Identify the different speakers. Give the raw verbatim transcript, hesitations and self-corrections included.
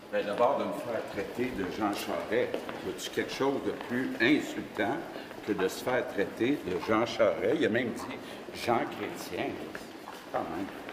Speaker 1: Bien, d'abord, de me faire traiter de Jean Charest. Y a-t-il quelque chose de plus insultant que de se faire traiter de Jean Charest? Il a même dit Jean Chrétien. Quand même.